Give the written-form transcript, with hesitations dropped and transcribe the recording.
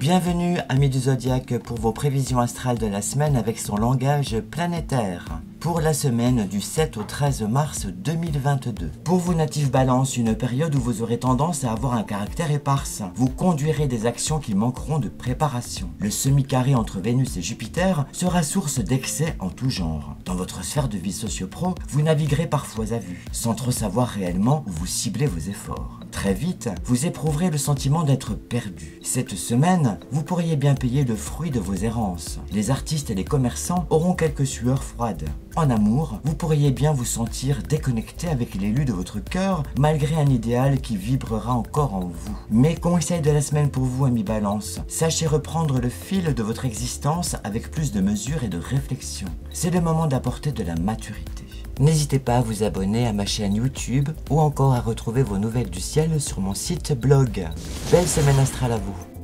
Bienvenue amis du Zodiaque pour vos prévisions astrales de la semaine avec son langage planétaire. Pour la semaine du 7 au 13 mars 2022. Pour vous natifs Balance, une période où vous aurez tendance à avoir un caractère éparse. Vous conduirez des actions qui manqueront de préparation. Le semi-carré entre Vénus et Jupiter sera source d'excès en tout genre. Dans votre sphère de vie socio-pro, vous naviguerez parfois à vue, sans trop savoir réellement où vous ciblez vos efforts. Très vite, vous éprouverez le sentiment d'être perdu. Cette semaine, vous pourriez bien payer le fruit de vos errances. Les artistes et les commerçants auront quelques sueurs froides. En amour, vous pourriez bien vous sentir déconnecté avec l'élu de votre cœur, malgré un idéal qui vibrera encore en vous. Mes conseils de la semaine pour vous, amis Balance, sachez reprendre le fil de votre existence avec plus de mesure et de réflexion. C'est le moment d'apporter de la maturité. N'hésitez pas à vous abonner à ma chaîne YouTube ou encore à retrouver vos nouvelles du ciel sur mon site blog. Belle semaine astrale à vous!